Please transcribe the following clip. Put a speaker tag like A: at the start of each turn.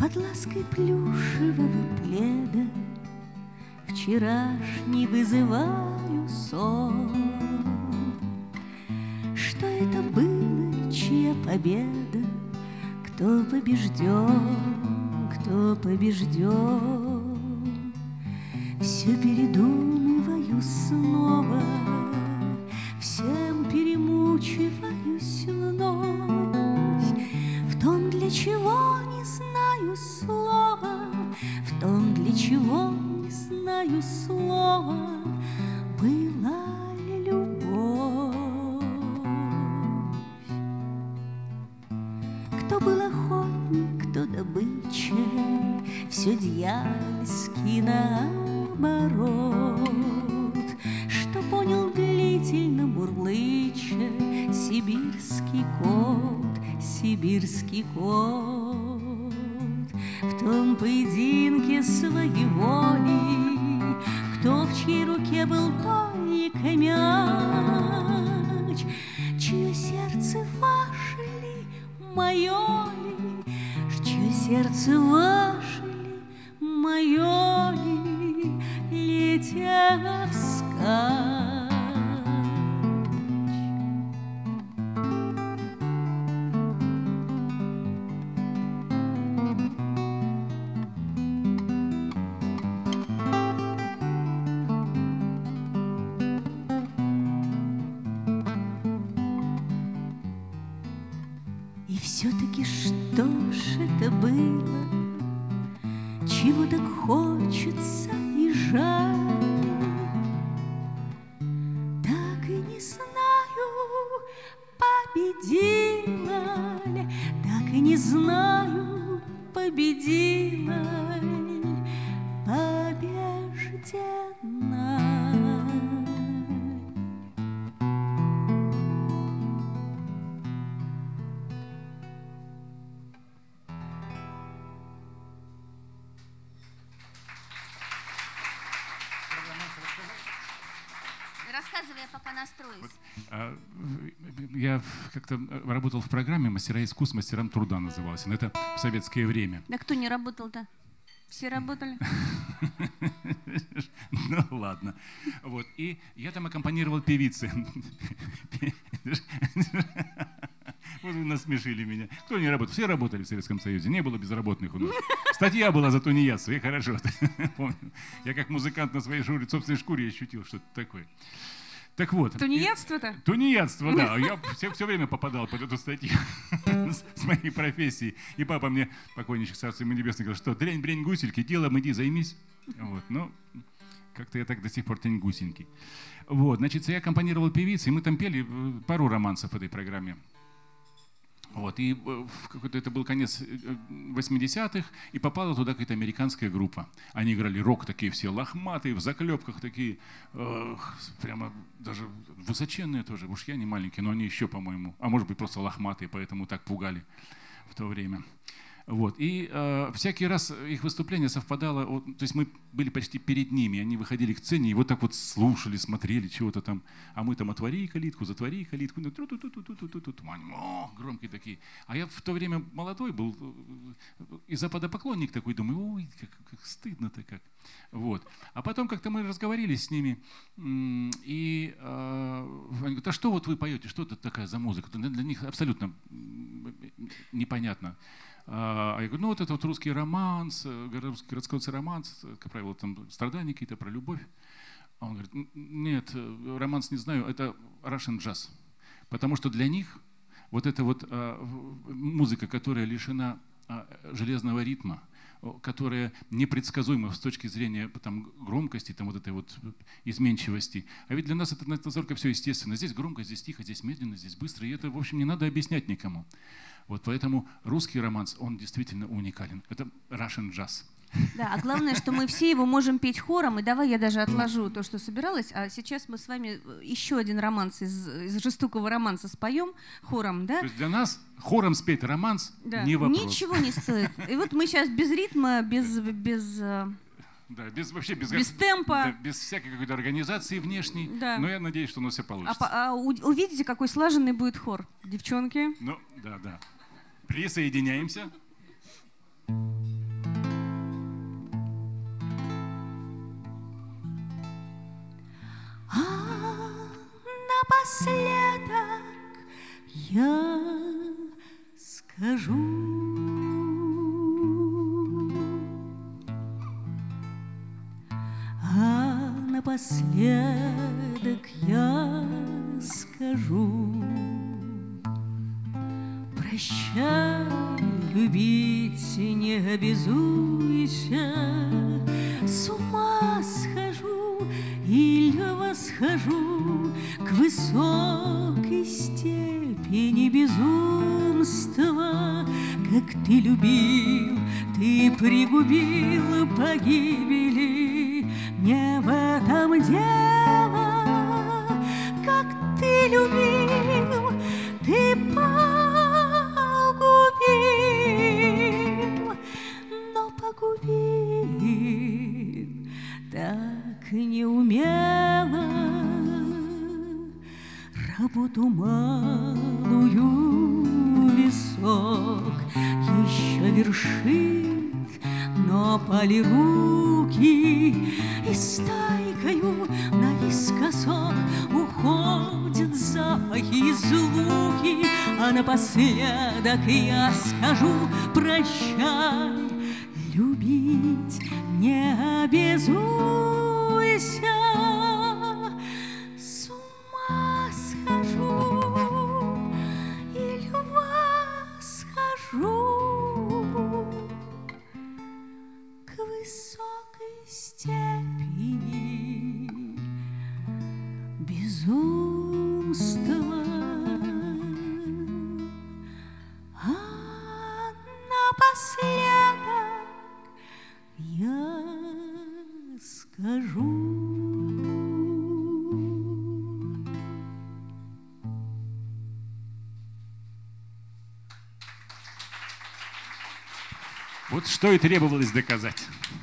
A: Под лаской плюшевого пледа вчерашний вызываю сон. Что это было, чья победа? Кто побежден, кто побежден? Все передумываю снова, всем перемучиваюсь вновь. В том, для чего не знаю слова, в том, для чего не знаю слова, была ли любовь. Кто был охотник, кто добыча, все дьявольски наоборот. Что понял длительно мурлыча сибирский кот, сибирский кот. В том поединке своей воли, кто в чьей руке был только мяч, чье сердце ваше ли, мое ли, чье сердце ваше ли, мое ли, летя вскачь. И все-таки что ж это было, чего так хочется и жаль? Так и не знаю, победила ли, так и не знаю, победила ли, побеждена.
B: Рассказывай, я пока настроюсь.
C: Я как-то работал в программе «Мастера искусств, мастерам труда» называлась. Но это в советское время.
B: Да кто не работал-то? Все работали?
C: Ну ладно. Вот. И я там аккомпанировал певице. Вот вы насмешили меня. Кто не работал? Все работали в Советском Союзе. Не было безработных у нас. Статья была за тунеядство, и хорошо. Помню. Я как музыкант на своей собственной шкуре ощутил что-то такое. Так вот.
B: Тунеядство-то?
C: Тунеядство, да. Я все время попадал под эту статью с моей профессией. И папа мне, покойничек царство ему небесное, говорил, что дрень-брень гусельки, делом иди займись. Вот. Ну, как-то я так до сих пор трень гусенький. Вот. Значит, я аккомпанировал певице, и мы там пели пару романсов в этой программе. Вот, и это был конец 80-х, и попала туда какая-то американская группа. Они играли рок такие все лохматые, в заклепках такие, прямо даже высоченные тоже. Уж я не маленький, но они еще, по-моему, а может быть просто лохматые, поэтому так пугали в то время. Вот. И всякий раз их выступление совпадало, то есть мы были почти перед ними, они выходили к сцене и вот так вот слушали, смотрели чего-то там, а мы там отвори калитку, затвори калитку, громкие такие. А я в то время молодой был, и западопоклонник такой, думаю, ой, как стыдно-то как. Вот. А потом как-то мы разговорились с ними, и они говорят, а что вот вы поете, что это такая за музыка? Для них абсолютно непонятно. А я говорю, ну вот это вот русский романс, городской романс, как правило, там страдания какие-то про любовь. А он говорит, нет, романс не знаю, это Russian jazz. Потому что для них вот эта вот музыка, которая лишена железного ритма, которая непредсказуема с точки зрения там, громкости, там, вот этой вот изменчивости. А ведь для нас это настолько все естественно. Здесь громко, здесь тихо, здесь медленно, здесь быстро. И это, в общем, не надо объяснять никому. Вот поэтому русский романс, он действительно уникален. Это Russian jazz.
B: Да, а главное, что мы все его можем петь хором. И давай я даже отложу то, что собиралась. А сейчас мы с вами еще один романс из жестокого романса споем хором, да?
C: То есть для нас хором спеть романс не вопрос.
B: Ничего не стоит. И вот мы сейчас без ритма, без
C: да, вообще без
B: темпа.
C: Да, без всякой какой-то организации внешней. Да. Но я надеюсь, что у нас все получится.
B: Увидите, какой слаженный будет хор, девчонки.
C: Ну, да. Присоединяемся.
A: напоследок я скажу. А напоследок я скажу: прощай, любить не обязуйся. С ума схожу или восхожу к высокой степени безумства. Как ты любил, ты пригубил погибели. Не в этом дело. Как ты любил, ты погубил, но погубил так неумело. Работу малую висок еще вершит, но пали руки, и стайкою наискосок уходят запахи и звуки. А напоследок я скажу: прощай, любить не обязуйся. С ума схожу или восхожу к высокой степени безумства. А напоследок я скажу.
C: Вот что и требовалось доказать.